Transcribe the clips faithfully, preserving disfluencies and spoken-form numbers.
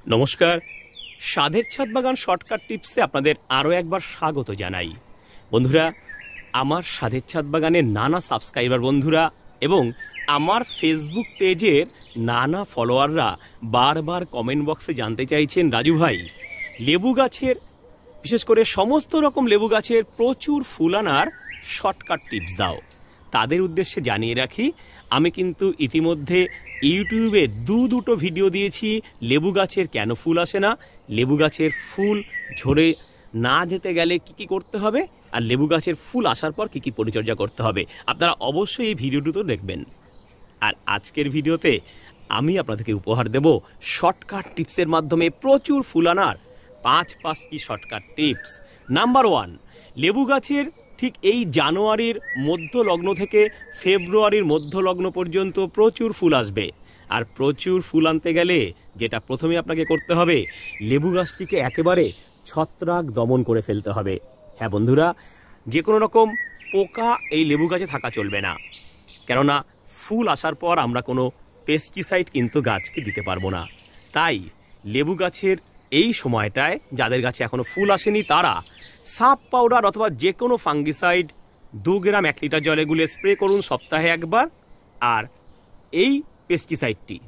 নমস্কার, স্বাদের ছাদ বাগান শর্টকাট টিপসে আপনাদের আরও একবার স্বাগত জানাই। বন্ধুরা, আমার স্বাদের ছাদ বাগানের নানা সাবস্ক্রাইবার বন্ধুরা এবং আমার ফেসবুক পেজের নানা ফলোয়াররা বারবার কমেন্ট বক্সে জানতে চাইছেন, রাজু ভাই লেবু গাছের, বিশেষ করে সমস্ত রকম লেবু গাছের প্রচুর ফুল আনার শর্টকাট টিপস দাও। তাদের উদ্দেশ্যে জানিয়ে রাখি, আমি কিন্তু ইতিমধ্যে ইউটিউবে দু দুটো ভিডিও দিয়েছি লেবু গাছের কেন ফুল আসে না, লেবু গাছের ফুল ঝরে না যেতে গেলে কি কি করতে হবে, আর লেবু গাছের ফুল আসার পর কি কি পরিচর্যা করতে হবে। আপনারা অবশ্যই এই ভিডিও দুটো দেখবেন। আর আজকের ভিডিওতে আমি আপনাদেরকে উপহার দেব শর্টকাট টিপসের মাধ্যমে প্রচুর ফুল আনার পাঁচ পাঁচটি শর্টকাট টিপস। নাম্বার ওয়ান, লেবু গাছের ঠিক এই জানুয়ারির মধ্য লগ্ন থেকে ফেব্রুয়ারির মধ্য লগ্ন পর্যন্ত প্রচুর ফুল আসবে। আর প্রচুর ফুল আনতে গেলে যেটা প্রথমে আপনাকে করতে হবে, লেবু গাছটিকে একেবারে ছত্রাক দমন করে ফেলতে হবে। হ্যাঁ বন্ধুরা, যে কোনো রকম পোকা এই লেবু গাছে থাকা চলবে না, কেননা ফুল আসার পর আমরা কোনো পেস্টিসাইড কিন্তু গাছকে দিতে পারবো না। তাই লেবু গাছের এই সময়টায় যাদের গাছে এখনো ফুল আসেনি তারা সাপ পাউডার অথবা যে কোনো ফাঙ্গিসাইড দু গ্রাম এক লিটার জলে গুলে স্প্রে করুন সপ্তাহে একবার। আর এই পেস্টিসাইডটি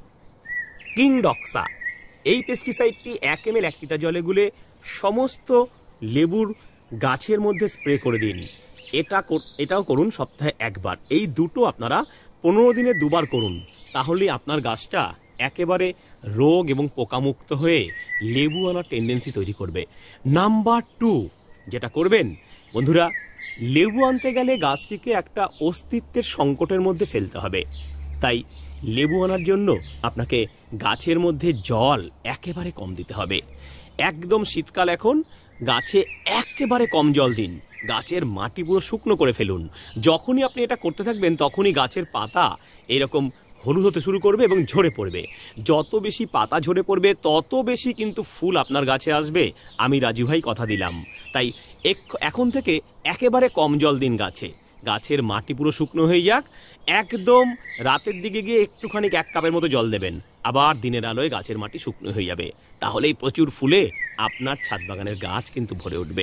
কিংডক্সা, এই পেস্টিসাইডটি এক এম এল এক লিটার জলে গুলে সমস্ত লেবুর গাছের মধ্যে স্প্রে করে দিন। এটা এটাও করুন সপ্তাহে একবার। এই দুটো আপনারা পনেরো দিনে দুবার করুন, তাহলে আপনার গাছটা একেবারে রোগ এবং পোকামুক্ত হয়ে লেবু আনার টেন্ডেন্সি তৈরি করবে। নাম্বার টু, যেটা করবেন বন্ধুরা, লেবু আনতে গেলে গাছটিকে একটা অস্তিত্বের সংকটের মধ্যে ফেলতে হবে। তাই লেবু আনার জন্য আপনাকে গাছের মধ্যে জল একেবারে কম দিতে হবে। একদম শীতকাল এখন, গাছে একেবারে কম জল দিন, গাছের মাটি পুরো শুকনো করে ফেলুন। যখনই আপনি এটা করতে থাকবেন তখনই গাছের পাতা এরকম হলুদ হতে শুরু করবে এবং ঝরে পড়বে। যত বেশি পাতা ঝরে পড়বে তত বেশি কিন্তু ফুল আপনার গাছে আসবে, আমি রাজু ভাই কথা দিলাম। তাই এখন থেকে একেবারে কম জল দিন গাছে, গাছের মাটি পুরো শুকনো হয়ে যাক। একদম রাতের দিকে গিয়ে একটুখানি এক কাপের মতো জল দেবেন, আবার দিনের আলোয় গাছের মাটি শুকনো হয়ে যাবে। তাহলেই প্রচুর ফুলে আপনার ছাদ বাগানের গাছ কিন্তু ভরে উঠবে।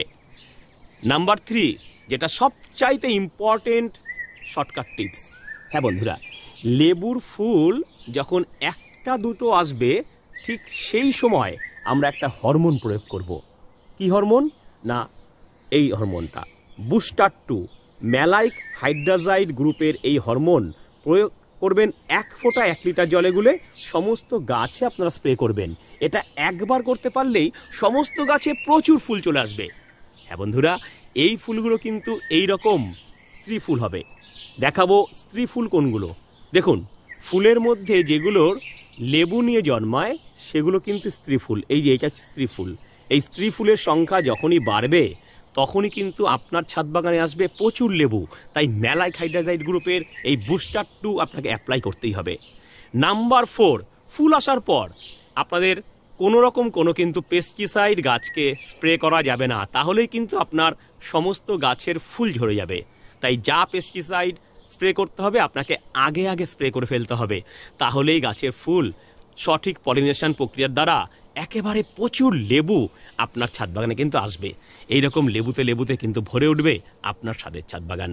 নাম্বার থ্রি, যেটা সবচাইতে ইম্পর্টেন্ট শর্টকাট টিপস। হ্যাঁ বন্ধুরা, লেবুর ফুল যখন একটা দুটো আসবে ঠিক সেই সময় আমরা একটা হরমোন প্রয়োগ করব। কি হরমোন? না, এই হরমোনটা বুস্টার টু ম্যালাইক হাইড্রাজাইড গ্রুপের এই হরমোন প্রয়োগ করবেন এক ফোঁটা এক লিটার জলে গুলে সমস্ত গাছে আপনারা স্প্রে করবেন। এটা একবার করতে পারলেই সমস্ত গাছে প্রচুর ফুল চলে আসবে। হ্যাঁ বন্ধুরা, এই ফুলগুলো কিন্তু এই রকম স্ত্রী ফুল হবে। দেখাবো স্ত্রী ফুল কোনগুলো। দেখুন, ফুলের মধ্যে যেগুলোর লেবু নিয়ে জন্মায় সেগুলো কিন্তু স্ত্রী ফুল। এই যে এটা স্ত্রী ফুল, এই স্ত্রী ফুলের সংখ্যা যখনই বাড়বে তখনই কিন্তু আপনার ছাদ বাগানে আসবে প্রচুর লেবু। তাই ম্যালাইক হাইড্রাজাইড গ্রুপের এই বুস্টার টু আপনাকে অ্যাপ্লাই করতেই হবে। নাম্বার ফোর, ফুল আসার পর আপনাদের কোনো রকম কোনো কিন্তু পেস্টিসাইড গাছকে স্প্রে করা যাবে না, তাহলেই কিন্তু আপনার সমস্ত গাছের ফুল ঝরে যাবে। তাই যা পেস্টিসাইড স্প্রে করতে হবে আপনাকে আগে আগে স্প্রে করে ফেলতে হবে, তাহলেই গাছের ফুল সঠিক পলিনেশন প্রক্রিয়ার দ্বারা একেবারে প্রচুর লেবু আপনার ছাদ বাগানে কিন্তু আসবে। এইরকম লেবুতে লেবুতে কিন্তু ভরে উঠবে আপনার ছাদের ছাদ বাগান।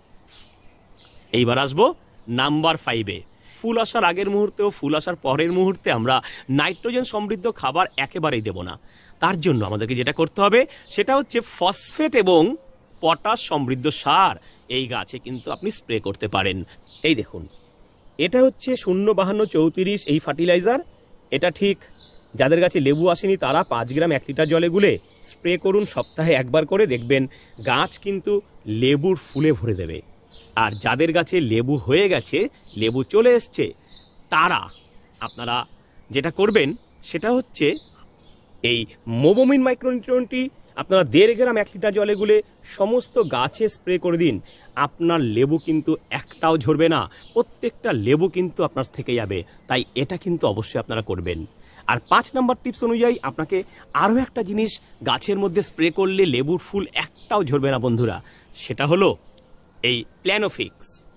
এইবার আসবো নাম্বার ফাইভে। ফুল আসার আগের মুহূর্তে ও ফুল আসার পরের মুহূর্তে আমরা নাইট্রোজেন সমৃদ্ধ খাবার একেবারেই দেব না। তার জন্য আমাদেরকে যেটা করতে হবে সেটা হচ্ছে ফসফেট এবং পটাশ সমৃদ্ধ সার এই গাছে কিন্তু আপনি স্প্রে করতে পারেন। এই দেখুন, এটা হচ্ছে শূন্য বাহান্ন চৌত্রিশ এই ফার্টিলাইজার। এটা ঠিক যাদের গাছে লেবু আসেনি তারা পাঁচ গ্রাম এক লিটার জলে গুলে স্প্রে করুন সপ্তাহে একবার করে, দেখবেন গাছ কিন্তু লেবুর ফুলে ভরে দেবে। আর যাদের গাছে লেবু হয়ে গেছে, লেবু চলে এসছে, তারা আপনারা যেটা করবেন সেটা হচ্ছে এই মোবোমিন মাইক্রোনিউট্রিয়েন্টটি আপনারা দেড় গ্রাম এক লিটার জলে গুলে সমস্ত গাছে স্প্রে করে দিন। আপনার লেবু কিন্তু একটাও ঝরবে না, প্রত্যেকটা লেবু কিন্তু আপনার থেকে যাবে। তাই এটা কিন্তু অবশ্যই আপনারা করবেন। আর পাঁচ নাম্বার টিপস অনুযায়ী আপনাকে আরও একটা জিনিস গাছের মধ্যে স্প্রে করলে লেবুর ফুল একটাও ঝরবে না বন্ধুরা, সেটা হলো এই প্ল্যানোফিক্স।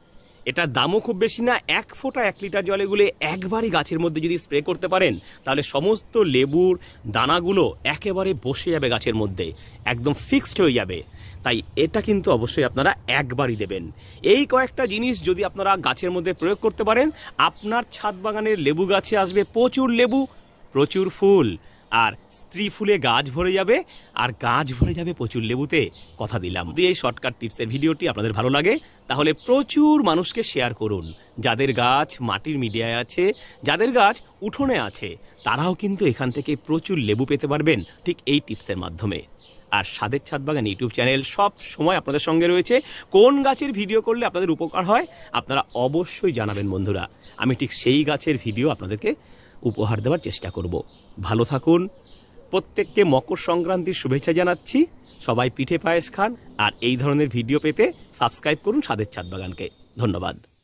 এটার দামও খুব বেশি না, এক ফোঁটা এক লিটার জলে গুলে একবারই গাছের মধ্যে যদি স্প্রে করতে পারেন তাহলে সমস্ত লেবুর দানাগুলো একেবারে বসে যাবে গাছের মধ্যে, একদম ফিক্সড হয়ে যাবে। তাই এটা কিন্তু অবশ্যই আপনারা একবারই দেবেন। এই কয়েকটা জিনিস যদি আপনারা গাছের মধ্যে প্রয়োগ করতে পারেন, আপনার ছাদ বাগানের লেবু গাছে আসবে প্রচুর লেবু, প্রচুর ফুল, আর স্ত্রী ফুলে গাছ ভরে যাবে, আর গাছ ভরে যাবে প্রচুর লেবুতে, কথা দিলাম। যদি এই শর্টকাট টিপসের ভিডিওটি আপনাদের ভালো লাগে তাহলে প্রচুর মানুষকে শেয়ার করুন। যাদের গাছ মাটির মিডিয়ায় আছে, যাদের গাছ উঠোনে আছে, তারাও কিন্তু এখান থেকে প্রচুর লেবু পেতে পারবেন ঠিক এই টিপসের মাধ্যমে। আর স্বাদের ছাদ বাগান ইউটিউব চ্যানেল সব সময় আপনাদের সঙ্গে রয়েছে। কোন গাছের ভিডিও করলে আপনাদের উপকার হয় আপনারা অবশ্যই জানাবেন বন্ধুরা, আমি ঠিক সেই গাছের ভিডিও আপনাদেরকে উপহার দেওয়ার চেষ্টা করব। ভালো থাকুন, প্রত্যেককে মকর সংক্রান্তির শুভেচ্ছা জানাচ্ছি। সবাই পিঠে পায়েস খান, আর এই ধরনের ভিডিও পেতে সাবস্ক্রাইব করুন স্বাদের ছাদ বাগানকে। ধন্যবাদ।